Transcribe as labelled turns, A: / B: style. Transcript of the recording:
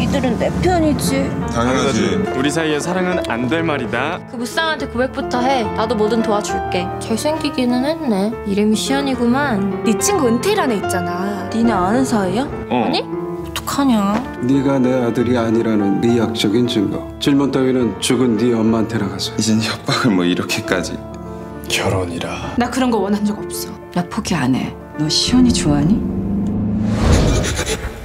A: 니들은 내 편이지.
B: 당연하지.
C: 우리 사이의 사랑은 안 될 말이다.
D: 그 무쌍한테 고백부터 해. 나도 뭐든 도와줄게. 잘생기기는 했네. 이름이 시연이구만.
A: 네 친구 은퇴란 애 있잖아. 니네 아는 사이야?
D: 아니?
A: 어떡하냐?
E: 네가 내 아들이 아니라는 의학적인 증거. 질문 따위는 죽은 네 엄마한테 나가서.
B: 이젠 협박을 뭐 이렇게까지.
C: 결혼이라.
A: 나 그런 거 원한 적 없어.
F: 나 포기 안 해. 너 시연이 좋아하니?